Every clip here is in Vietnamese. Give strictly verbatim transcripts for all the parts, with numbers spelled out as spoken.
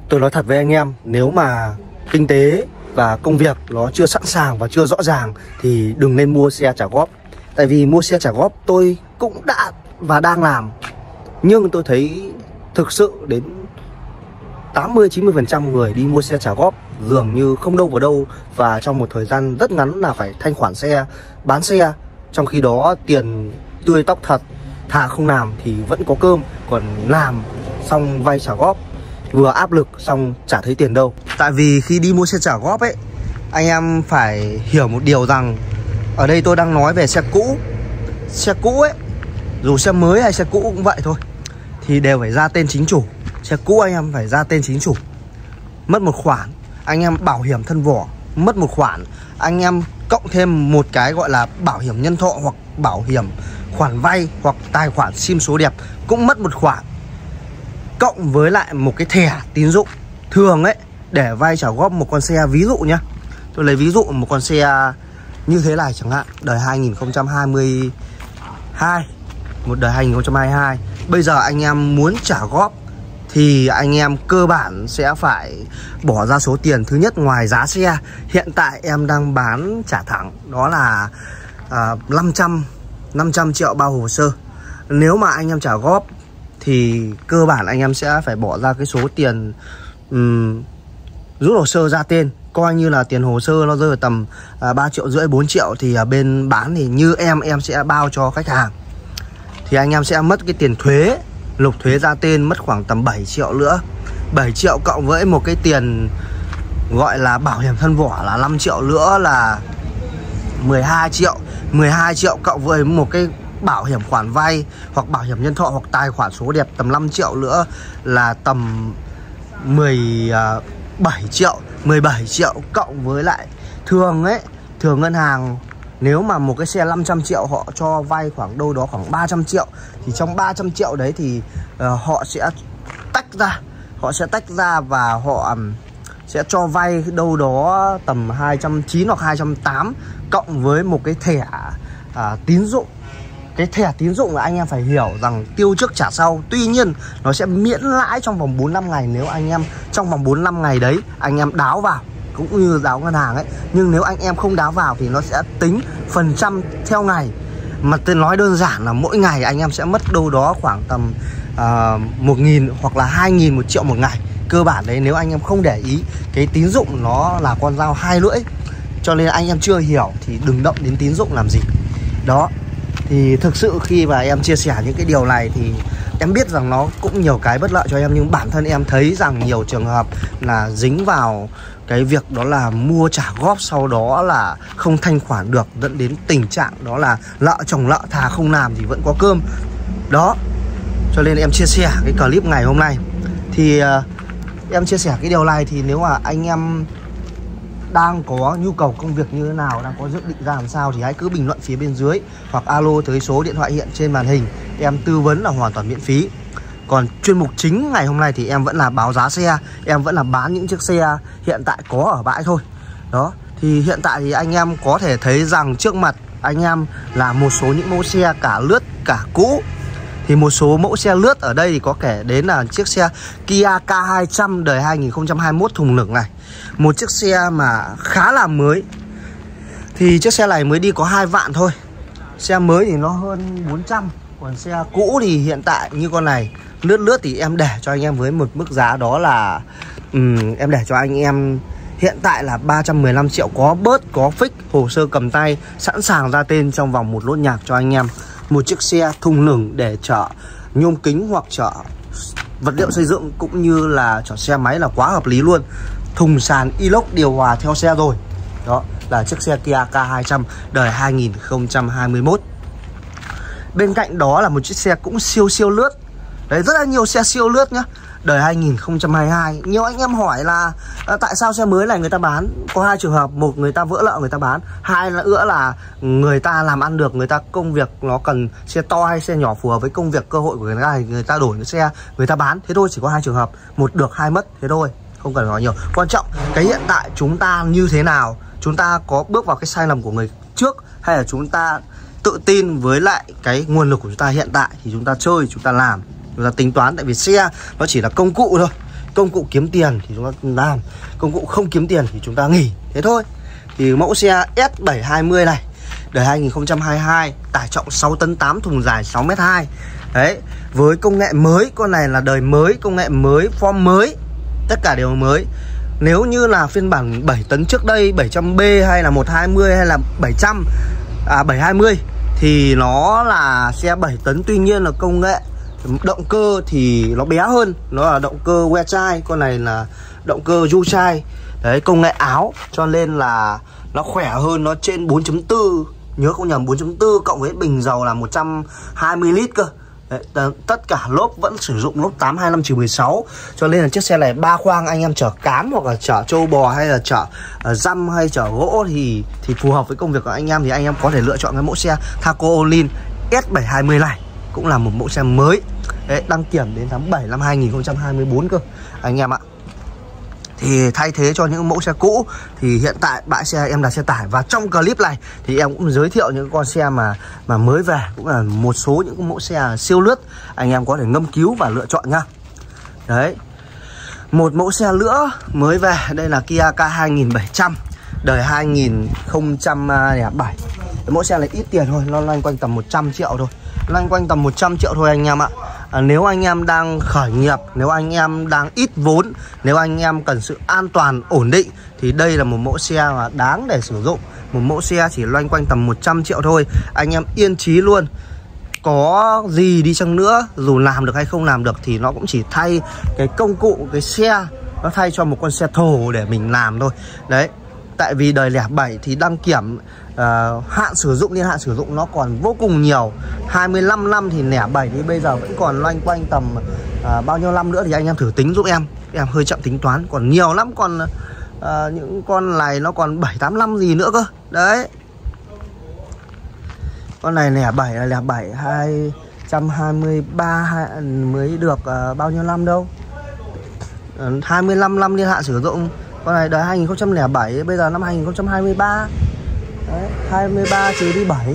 Tôi nói thật với anh em, nếu mà kinh tế và công việc nó chưa sẵn sàng và chưa rõ ràng thì đừng nên mua xe trả góp. Tại vì mua xe trả góp tôi cũng đã và đang làm, nhưng tôi thấy thực sự đến tám mươi chín mươi phần trăm người đi mua xe trả góp dường như không đâu vào đâu, và trong một thời gian rất ngắn là phải thanh khoản xe, bán xe. Trong khi đó tiền tươi tóc thật, thà không làm thì vẫn có cơm, còn làm xong vay trả góp vừa áp lực xong chả thấy tiền đâu. Tại vì khi đi mua xe trả góp ấy, anh em phải hiểu một điều rằng, ở đây tôi đang nói về xe cũ. Xe cũ ấy, dù xe mới hay xe cũ cũng vậy thôi, thì đều phải ra tên chính chủ. Xe cũ anh em phải ra tên chính chủ, mất một khoản. Anh em bảo hiểm thân vỏ mất một khoản. Anh em cộng thêm một cái gọi là bảo hiểm nhân thọ hoặc bảo hiểm khoản vay hoặc tài khoản sim số đẹp cũng mất một khoản. Cộng với lại một cái thẻ tín dụng thường ấy, để vay trả góp một con xe. Ví dụ nhá, tôi lấy ví dụ một con xe như thế này chẳng hạn, đời hai nghìn không trăm hai mươi hai, một đời hai nghìn không trăm hai mươi hai. Bây giờ anh em muốn trả góp thì anh em cơ bản sẽ phải bỏ ra số tiền. Thứ nhất, ngoài giá xe hiện tại em đang bán trả thẳng, đó là à, năm trăm triệu bao hồ sơ. Nếu mà anh em trả góp thì cơ bản anh em sẽ phải bỏ ra cái số tiền um, rút hồ sơ ra tên. Coi như là tiền hồ sơ nó rơi vào tầm à, ba triệu rưỡi bốn triệu. Thì à, bên bán thì như em Em sẽ bao cho khách hàng. Thì anh em sẽ mất cái tiền thuế, nộp thuế ra tên mất khoảng tầm bảy triệu nữa. Bảy triệu cộng với một cái tiền gọi là bảo hiểm thân vỏ là năm triệu nữa là mười hai triệu. Mười hai triệu cộng với một cái bảo hiểm khoản vay hoặc bảo hiểm nhân thọ hoặc tài khoản số đẹp tầm năm triệu nữa là tầm mười bảy triệu. Mười bảy triệu cộng với lại thường ấy, thường ngân hàng nếu mà một cái xe năm trăm triệu họ cho vay khoảng đâu đó khoảng ba trăm triệu. Thì trong ba trăm triệu đấy thì uh, họ sẽ tách ra Họ sẽ tách ra và họ um, sẽ cho vay đâu đó tầm hai trăm chín hoặc hai trăm tám, cộng với một cái thẻ uh, tín dụng. Cái thẻ tín dụng là anh em phải hiểu rằng tiêu trước trả sau. Tuy nhiên nó sẽ miễn lãi trong vòng bốn năm ngày nếu anh em trong vòng bốn năm ngày đấy anh em đáo vào, cũng như đáo ngân hàng ấy. Nhưng nếu anh em không đáo vào thì nó sẽ tính phần trăm theo ngày. Mà tôi nói đơn giản là mỗi ngày anh em sẽ mất đâu đó khoảng tầm uh, một nghìn hoặc là hai nghìn một triệu một ngày. Cơ bản đấy, nếu anh em không để ý, cái tín dụng nó là con dao hai lưỡi. Cho nên anh em chưa hiểu thì đừng động đến tín dụng làm gì. Đó. Thì thực sự khi mà em chia sẻ những cái điều này thì em biết rằng nó cũng nhiều cái bất lợi cho em. Nhưng bản thân em thấy rằng nhiều trường hợp là dính vào cái việc đó là mua trả góp, sau đó là không thanh khoản được, dẫn đến tình trạng đó là nợ chồng nợ, thà không làm thì vẫn có cơm. Đó. Cho nên em chia sẻ cái clip ngày hôm nay. Thì uh, em chia sẻ cái điều này thì nếu mà anh em đang có nhu cầu công việc như thế nào, đang có dự định ra làm sao thì hãy cứ bình luận phía bên dưới hoặc alo tới số điện thoại hiện trên màn hình. Em tư vấn là hoàn toàn miễn phí. Còn chuyên mục chính ngày hôm nay thì em vẫn là báo giá xe, em vẫn là bán những chiếc xe hiện tại có ở bãi thôi. Đó. Thì hiện tại thì anh em có thể thấy rằng trước mặt anh em là một số những mẫu xe cả lướt cả cũ. Thì một số mẫu xe lướt ở đây thì có kể đến là chiếc xe Kia K hai trăm đời hai nghìn không trăm hai mươi mốt thùng lửng này. Một chiếc xe mà khá là mới. Thì chiếc xe này mới đi có hai vạn thôi. Xe mới thì nó hơn bốn trăm. Còn xe cũ thì hiện tại như con này lướt lướt thì em để cho anh em với một mức giá đó là um, em để cho anh em hiện tại là ba trăm mười lăm triệu, có bớt, có fix, hồ sơ cầm tay, sẵn sàng ra tên trong vòng một lốt nhạc cho anh em. Một chiếc xe thùng lửng để chở nhôm kính hoặc chở vật liệu xây dựng cũng như là chở xe máy là quá hợp lý luôn. Thùng sàn inox điều hòa theo xe rồi. Đó là chiếc xe Kia K hai trăm đời hai nghìn không trăm hai mươi mốt. Bên cạnh đó là một chiếc xe cũng siêu siêu lướt. Đấy, rất là nhiều xe siêu lướt nhá, đời hai nghìn không trăm hai mươi hai. Nhiều anh em hỏi là à, tại sao xe mới này người ta bán? Có hai trường hợp. Một, người ta vỡ nợ người ta bán. Hai là nữa là người ta làm ăn được, người ta công việc nó cần xe to hay xe nhỏ phù hợp với công việc cơ hội của người ta, người ta đổi cái xe người ta bán. Thế thôi, chỉ có hai trường hợp. Một được, hai mất. Thế thôi, không cần nói nhiều. Quan trọng cái hiện tại chúng ta như thế nào. Chúng ta có bước vào cái sai lầm của người trước, hay là chúng ta tự tin với lại cái nguồn lực của chúng ta hiện tại thì chúng ta chơi, chúng ta làm, chúng ta tính toán. Tại vì xe nó chỉ là công cụ thôi. công cụ kiếm tiền thì chúng ta làm, công cụ không kiếm tiền thì chúng ta nghỉ, thế thôi. Thì mẫu xe S bảy hai mươi này, đời hai nghìn không trăm hai mươi hai, tải trọng sáu tấn tám, thùng dài sáu mét hai. Đấy, với công nghệ mới, con này là đời mới, công nghệ mới, form mới, tất cả đều mới. Nếu như là phiên bản bảy tấn trước đây, bảy trăm B hay là một hai mươi hay là bảy trăm, à bảy hai mươi thì nó là xe bảy tấn, tuy nhiên là công nghệ động cơ thì nó bé hơn, nó là động cơ que chai, con này là động cơ du chai. Đấy, công nghệ áo cho nên là nó khỏe hơn, nó trên bốn chấm bốn, nhớ không nhầm bốn chấm bốn, cộng với bình dầu là một trăm hai mươi lít cơ. Đấy, tất cả lốp vẫn sử dụng lốp tám hai năm trừ mười sáu, cho nên là chiếc xe này ba khoang anh em chở cám hoặc là chở trâu bò hay là chở uh, dăm hay chở gỗ thì thì phù hợp với công việc của anh em, thì anh em có thể lựa chọn cái mẫu xe Thaco Olin S bảy hai mươi này, cũng là một mẫu xe mới. Đấy, đăng kiểm đến tháng bảy năm hai nghìn không trăm hai mươi tư cơ anh em ạ. Thì thay thế cho những mẫu xe cũ thì hiện tại bãi xe em đặt xe tải, và trong clip này thì em cũng giới thiệu những con xe mà mà mới về, cũng là một số những mẫu xe siêu lướt anh em có thể ngâm cứu và lựa chọn nhá. Đấy, một mẫu xe nữa mới về, đây là Kia K hai nghìn bảy trăm, đời hai nghìn không trăm lẻ bảy. Cái mẫu xe này ít tiền thôi, nó loanh quanh tầm một trăm triệu thôi, loanh quanh tầm một trăm triệu thôi anh em ạ. À, nếu anh em đang khởi nghiệp, nếu anh em đang ít vốn, nếu anh em cần sự an toàn ổn định thì đây là một mẫu xe mà đáng để sử dụng. Một mẫu xe chỉ loanh quanh tầm một trăm triệu thôi, anh em yên chí luôn. Có gì đi chăng nữa, dù làm được hay không làm được thì nó cũng chỉ thay cái công cụ, cái xe, nó thay cho một con xe thổ để mình làm thôi. Đấy, tại vì đời lẻ bảy thì đăng kiểm uh, hạn sử dụng, niên hạn sử dụng nó còn vô cùng nhiều, hai mươi lăm năm thì lẻ bảy thì bây giờ vẫn còn loanh quanh tầm uh, bao nhiêu năm nữa thì anh em thử tính giúp em. Em hơi chậm tính toán, còn nhiều lắm, còn uh, những con này nó còn bảy tám năm gì nữa cơ. Đấy, con này lẻ bảy là lẻ bảy hai trăm hai mươi ba mới được uh, bao nhiêu năm đâu, uh, hai mươi lăm năm niên hạn sử dụng. Con này đời hai nghìn không trăm lẻ bảy, bây giờ năm hai nghìn không trăm hai mươi ba. Đấy, hai mươi ba trừ đi bảy.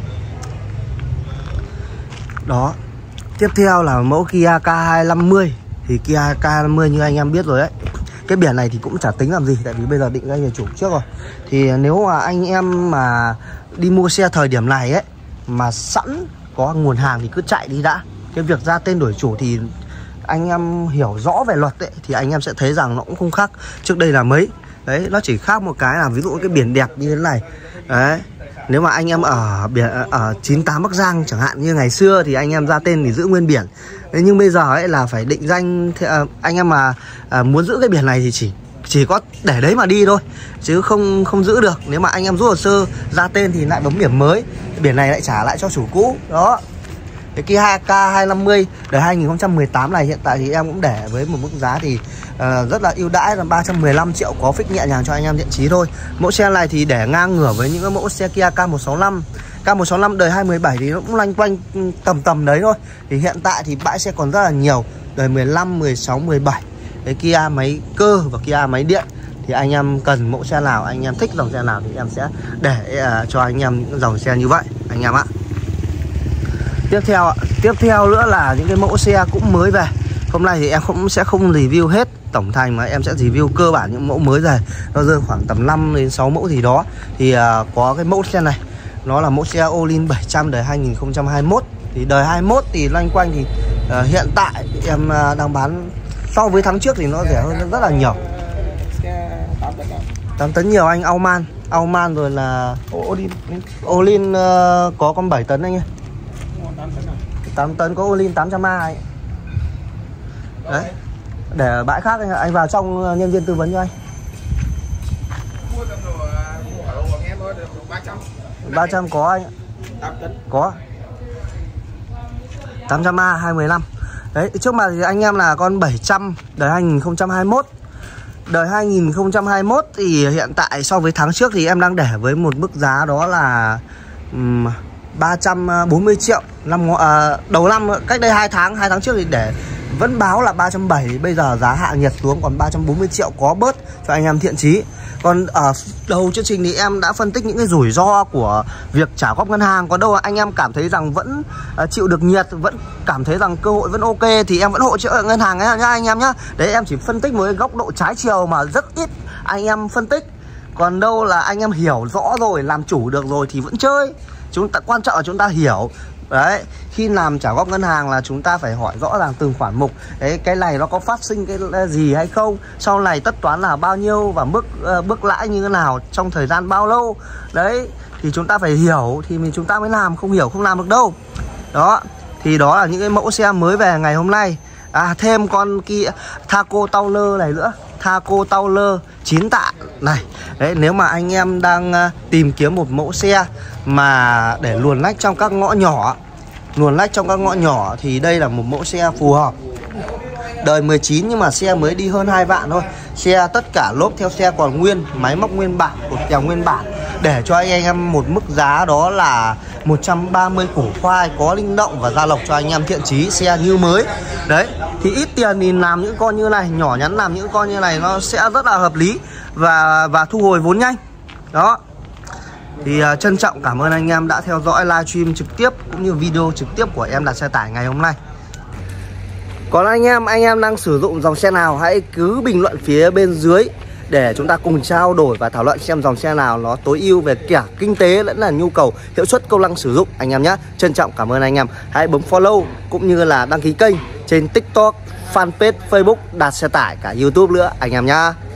Đó. Tiếp theo là mẫu Kia K hai năm mươi. Thì Kia K hai năm mươi như anh em biết rồi đấy, cái biển này thì cũng chả tính làm gì, tại vì bây giờ định ra nhà chủ trước rồi. Thì nếu mà anh em mà đi mua xe thời điểm này ấy, mà sẵn có nguồn hàng thì cứ chạy đi đã. Cái việc ra tên đổi chủ thì anh em hiểu rõ về luật ấy, thì anh em sẽ thấy rằng nó cũng không khác trước đây là mấy. Đấy, nó chỉ khác một cái là ví dụ cái biển đẹp như thế này. Đấy, nếu mà anh em ở biển ở chín tám Bắc Giang chẳng hạn như ngày xưa thì anh em ra tên thì giữ nguyên biển. Thế nhưng bây giờ ấy là phải định danh, anh em mà à, muốn giữ cái biển này thì chỉ chỉ có để đấy mà đi thôi, chứ không không giữ được. Nếu mà anh em rút hồ sơ ra tên thì lại bấm biển mới, biển này lại trả lại cho chủ cũ. Đó. Cái Kia K hai năm mươi đời hai nghìn không trăm mười tám này hiện tại thì em cũng để với một mức giá thì uh, rất là ưu đãi là ba trăm mười lăm triệu, có phích nhẹ nhàng cho anh em thiện chí thôi. Mẫu xe này thì để ngang ngửa với những cái mẫu xe Kia K một sáu năm. K một sáu năm đời hai nghìn không trăm mười bảy thì nó cũng loanh quanh tầm tầm đấy thôi. Thì hiện tại thì bãi xe còn rất là nhiều, đời mười lăm, mười sáu, mười bảy. Cái Kia máy cơ và Kia máy điện. Thì anh em cần mẫu xe nào, anh em thích dòng xe nào thì em sẽ để uh, cho anh em những dòng xe như vậy anh em ạ. Tiếp theo tiếp theo nữa là những cái mẫu xe cũng mới về. Hôm nay thì em cũng sẽ không review hết tổng thành, mà em sẽ review cơ bản những mẫu mới về. Nó rơi khoảng tầm năm đến sáu mẫu gì đó. Thì uh, có cái mẫu xe này, nó là mẫu xe Olin bảy trăm đời hai nghìn không trăm hai mươi mốt. Thì đời hai mươi mốt thì loanh quanh thì uh, hiện tại em uh, đang bán so với tháng trước thì nó rẻ hơn rất là nhiều. tám tấn nhiều anh, Auman, Auman rồi là Olin. Olin uh, có con bảy tấn anh ơi. tám tấn có Olin tám trăm A ấy. Đấy. Để ở bãi khác anh, anh vào trong nhân viên tư vấn cho anh. ba trăm có anh. Có. tám trăm A hai mười lăm. Đấy, trước mặt thì anh em là con bảy trăm đời hai nghìn không trăm hai mươi mốt. Đời hai nghìn không trăm hai mươi mốt thì hiện tại so với tháng trước thì em đang để với một mức giá đó là um, ba trăm bốn mươi triệu. Năm à, đầu năm cách đây hai tháng, hai tháng trước thì để vẫn báo là ba trăm bảy mươi, bây giờ giá hạ nhiệt xuống còn ba trăm bốn mươi triệu, có bớt cho anh em thiện chí. Còn ở đầu chương trình thì em đã phân tích những cái rủi ro của việc trả góp ngân hàng. Còn đâu anh em cảm thấy rằng vẫn uh, chịu được nhiệt, vẫn cảm thấy rằng cơ hội vẫn ok thì em vẫn hỗ trợ ngân hàng ấy nhá anh em nhá. Đấy, em chỉ phân tích một cái góc độ trái chiều mà rất ít anh em phân tích. Còn đâu là anh em hiểu rõ rồi, làm chủ được rồi thì vẫn chơi. Chúng ta quan trọng là chúng ta hiểu. Đấy, khi làm trả góp ngân hàng là chúng ta phải hỏi rõ ràng từng khoản mục. Đấy, cái này nó có phát sinh cái gì hay không, sau này tất toán là bao nhiêu và mức uh, bước lãi như thế nào, trong thời gian bao lâu. Đấy, thì chúng ta phải hiểu thì mình chúng ta mới làm, không hiểu không làm được đâu. Đó, thì đó là những cái mẫu xe mới về ngày hôm nay. À, thêm con kia Thaco Towler này nữa, Thaco Towler chín tạ này. Đấy, nếu mà anh em đang uh, tìm kiếm một mẫu xe mà để luồn lách trong các ngõ nhỏ, luồn lách trong các ngõ nhỏ thì đây là một mẫu xe phù hợp. Đời mười chín nhưng mà xe mới đi hơn hai vạn thôi. Xe tất cả lốp theo xe còn nguyên, máy móc nguyên bản, cột kèo nguyên bản, để cho anh em một mức giá đó là một trăm ba mươi củ khoai, có linh động và gia lộc cho anh em thiện chí, xe như mới. Đấy, thì ít tiền thì làm những con như này, nhỏ nhắn làm những con như này nó sẽ rất là hợp lý và và thu hồi vốn nhanh. Đó. Thì uh, trân trọng cảm ơn anh em đã theo dõi livestream trực tiếp cũng như video trực tiếp của em đặt xe tải ngày hôm nay. Còn anh em, anh em đang sử dụng dòng xe nào hãy cứ bình luận phía bên dưới để chúng ta cùng trao đổi và thảo luận xem dòng xe nào nó tối ưu về cả kinh tế lẫn là nhu cầu, hiệu suất, công năng sử dụng anh em nhé. Trân trọng cảm ơn anh em. Hãy bấm follow cũng như là đăng ký kênh trên TikTok, fanpage, Facebook Đạt Xe Tải, cả YouTube nữa anh em nhé.